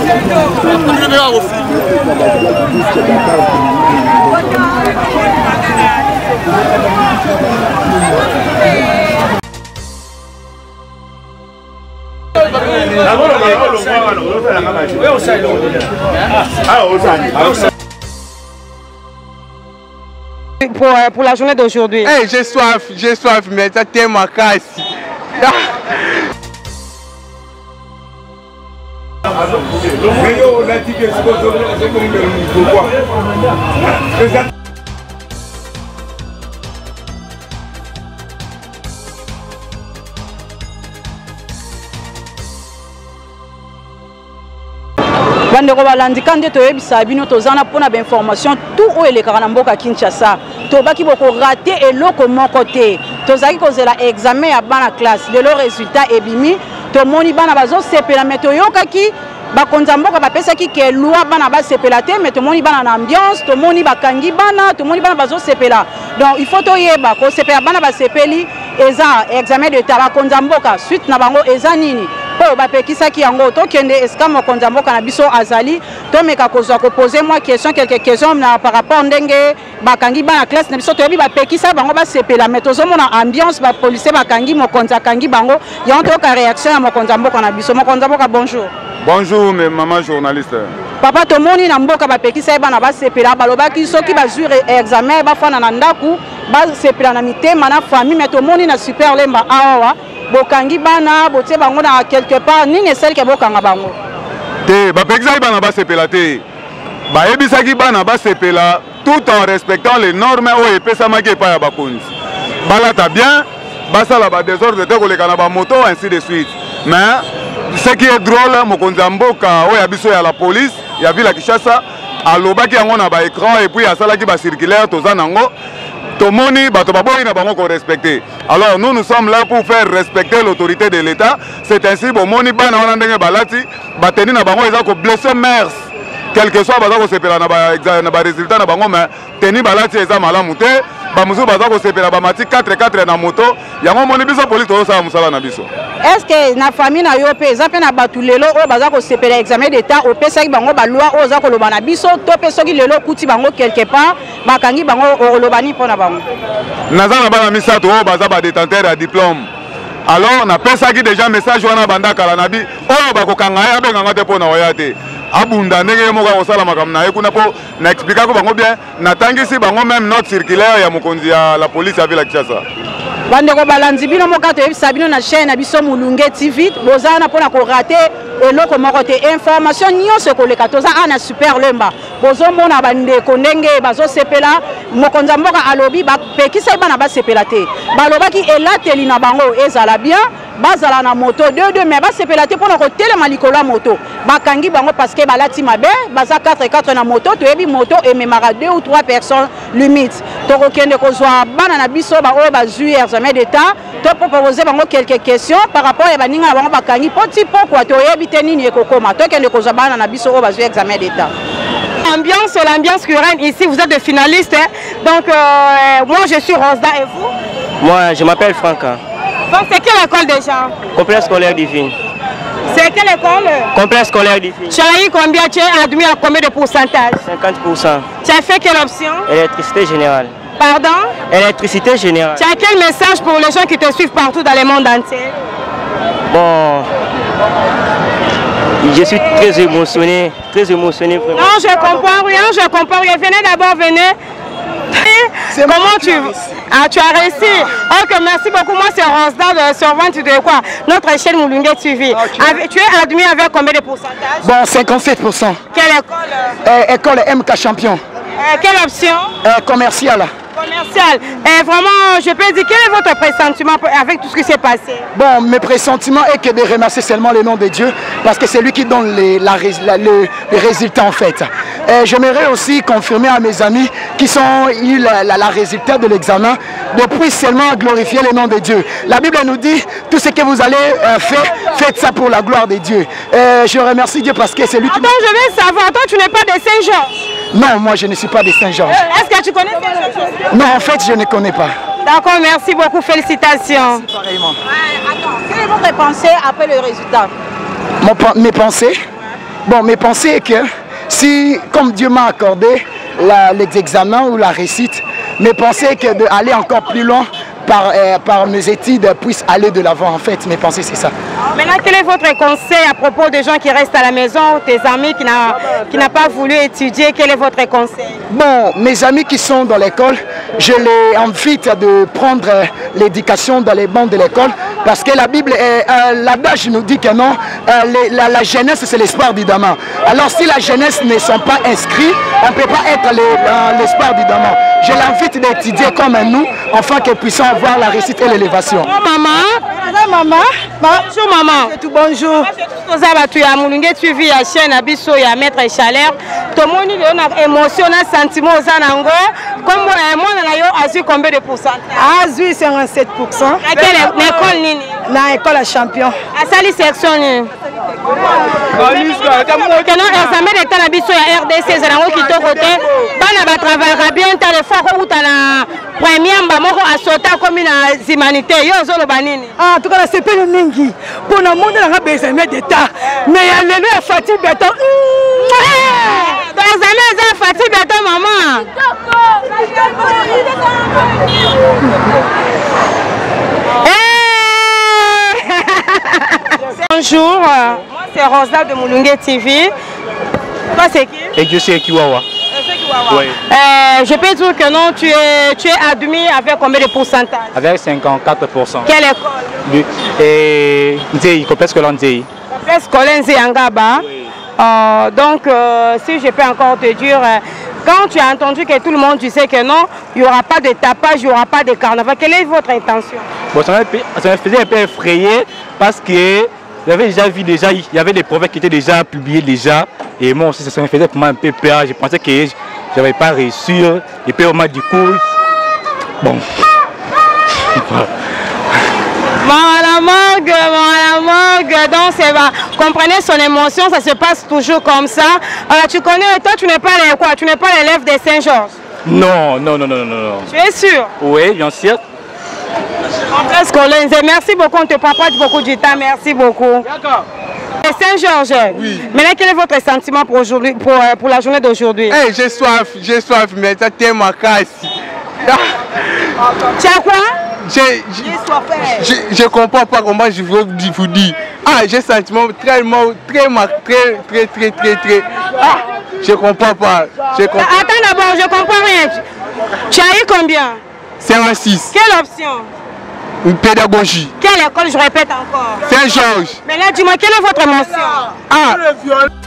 Pour la journée d'aujourd'hui. Hey, j'ai soif, mais ça tient ma casse. Bandeko balandika nde toyebisa bino tozana pona ba information tout oyo elekaka na mboka Kinshasa tobaki boko rater eloko moko te tozaki kozela examen ya bana classe lelo résultat ebimi tomoni bana bazo sepela mais toyokaki bakonza mboka bapesaki ke loi bana basepela te mais tomoni bana na ambiance tomoni bakangi bana tomoni bana bazo sepela donc il faut toyeba ko sepela bana basepeli eza examen d'état bakonza mboka suite na bango eza nini po bapekisaki yango tokende eska mokonza mboka na biso azali tomeka kozwa ko poser moi question quelques questions na par rapport ndenge bakangi bana classe na biso toyebi bapekisa bango basepela mais tozomona ambiance ba policier bakangi mokonza kangi bango yango toka réaction ya mokonza mboka na biso mokonza mboka bonjour. Bonjour mes maman journaliste. Papa tomoni na mboka bapekisa bana basepela balobaki soki bazwi examen bafana na ndaku basepela na mitema na famille mais tomoni na super lemba awa bokangi bana botie bango na quelque part nini esali ke bokanga bango te bapekisa bana basepela te bayebisaki bana basepela tout en respectant les normes oyo epesamaki epai ya bakonzi balata bien basala badésordre te koleka na bamoto ainsi de suite mais ce qui est drôle mokonzi ya mboka oyo ya biso ya la police ya ville ya Kinshasa alobaki yango na baécran et puis asalaki bacirculaire toza nango tomoni bato baboyi na bango ko respecter. Alors nous sommes là pour faire respecter l'autorité de l'État. C'est ainsi bomoni bana wana ndenge balati bateni na bango eza ko blesser mers quel que soit baza ko sepela na ba résultat na bango mais teni balati eza malamu te bamuzu baza ko sepela ba mati 4 na moto yango moni biso police to sa musala na biso. Est-ce que na famille na yo pe eza pe na batu lelo o baza ko sepela examen d'état o pesaki bango ba loi o za ko loba na biso to pesoki lelo kuti bango quelque part bakangi bango o lobani pona bango naza na bana misato o baza ba détenteur ya diplôme. Alors na pesaki déjà message wana banda kala na bi o bakokanga ya benganga te pona oya te abunda ndenge moko kosala makambo na ye kuna po na expliquer ko bango bien natangisi bango même note circulaire ya mokonzi ya la police ya ville ya Kinshasa. Bandeko balandi bino moka toyebisa bino na chaîne na biso Mulunge TV bozana pona ko rater eloko moko te information nyonso koleka toza ana super lemba bozomona bandeko ndenge bazosepela mokonza mboka alobi bapekisa bana basepela te balobaki elateli na bango ezala bien bazala na moto 2 mais basepela te pona kotelema likolo ya moto bakangi bango parce que balati mabe baza 4 na moto toyebi moto ememaka 2 ou 3 personnes limite tokokende kozwa bana na biso oyo bazwi examen d'état to proposer bango quelques questions par rapport ya baninga na bango bakangi poti pokwa toyebi te nini ekokoma tokende kozwa bana na biso oyo bazwi examen d'état. L'ambiance qui règne ici, vous êtes des finalistes, hein? Donc moi je suis Rosda et vous? Moi je m'appelle Franca. Donc c'est quelle école déjà? Complexe scolaire divine. C'est quelle école? Complexe scolaire divine. Tu as eu combien? Tu es admis à combien de pourcentage? 50%. Tu as fait quelle option? Électricité générale. Pardon? Électricité générale. Tu as quel message pour les gens qui te suivent partout dans le monde entier? Bon, je suis très émotionné vraiment. Non, je comprends rien, venez d'abord, venez. Comment tu as réussi? Ok, merci beaucoup. Moi, c'est Rosda de Survente de quoi? Notre chaîne Mulunge TV. Okay. Tu es admis avec combien de pourcentage? Bon, 57%. Quelle école? École MK Champion. Quelle option? Commercial. Commercial. Et vraiment, je peux dire, quel est votre pressentiment avec tout ce qui s'est passé? Bon, mes pressentiments est que de remercier seulement le nom de Dieu, parce que c'est lui qui donne les résultats en fait. J'aimerais aussi confirmer à mes amis qui ont eu la résultat de l'examen, de puis seulement glorifier le nom de Dieu. La Bible nous dit, tout ce que vous allez faire, faites ça pour la gloire de Dieu. Je remercie Dieu parce que c'est lui qui... Attends, je veux savoir, toi tu n'es pas de Saint-Georges? Non, moi je ne suis pas de Saint-Georges. Est-ce que tu connais Saint-Georges? Non, en fait, je ne connais pas. D'accord, merci beaucoup, félicitations. Merci pareillement. Attends, quelle est votre pensée après le résultat? Mes pensées? Bon, mes pensées est que si, comme Dieu m'a accordé l'examen ou la réussite, mes pensées est que d'aller encore plus loin par mes études puissent aller de l'avant. En fait, mes pensées, c'est ça. Maintenant, quel est votre conseil à propos des gens qui restent à la maison, tes amis qui n'ont pas voulu étudier? Quel est votre conseil? Bon, mes amis qui sont dans l'école, je les invite de prendre l'éducation dans les bancs de l'école parce que la Bible, l'adage nous dit que non, la jeunesse c'est l'espoir du demain. Alors si la jeunesse ne sont pas inscrits, on ne peut pas être l'espoir du demain. Je l'invite d'étudier comme nous, afin qu'ils puissent avoir la réussite et l'élévation. Maman, bonjour maman. Bonjour. Tu as moulingé, tu vis à chaîne, à Bisso, et à Maître Chalère. Tout le monde a émotion, a sentiment aux anangos. Comme moi, on a eu combien de pourcentage? Ah, oui, 57%. À quelle école nini? Na école à champion. À sali section nini? Que non, examen d'état na Bisso ya RDC, zanango qui to côté. Bana ba travaillera bien, t'as les fois où t'as la première moko a sauté comme une humanité. Yo zolo banini. Ah, en tout cas, c'est pas le mingi. Pour le monde, on a besoin d'état. Mais il y a le fatigue béton. Dans l'examen, ils ont fatigue béton, maman. Bonjour, moi c'est Rosa de Mulungue TV. Toi c'est qui? Et je suis Kiwawa. Oui. Je peux dire que non, tu es admis avec combien de pourcentage? Avec 54%. Quelle école? Et Nzei, Complexe scolaire Nzei. Complexe scolaire Nzei Angaba. Donc, si je peux encore te dire, quand tu as entendu que tout le monde, tu sais que non, il n'y aura pas de tapage, il n'y aura pas de carnaval, quelle est votre intention? Bon, ça me faisait un peu effrayé parce que j'avais déjà vu, il y avait des prophètes qui étaient déjà publiés déjà. Et moi aussi, ça me faisait pour moi un peu peur. Je pensais que je n'avais pas réussi. Et puis, au moins, du coup, bon. La morgue, donc c'est va. Comprenez son émotion, ça se passe toujours comme ça. Alors, tu connais, toi, tu n'es pas l'élève de Saint-Georges? Non. Tu es sûr? Oui, bien sûr. Merci beaucoup, on ne te prend pas beaucoup du temps, merci beaucoup. D'accord. Saint-Georges, oui. Maintenant, quel est votre sentiment pour, pour la journée d'aujourd'hui? Hey, j'ai soif, mais ça tellement casse. Tu as quoi? Je comprends pas comment je veux vous dire. Ah, j'ai sentiment très. Ah, je comprends pas. Attends d'abord, je comprends rien. Tu as eu combien? 56. Quelle option? Une pédagogie. Quelle école, je répète encore? Saint-Georges. Mais là, dis-moi, quelle est votre émotion? Ah,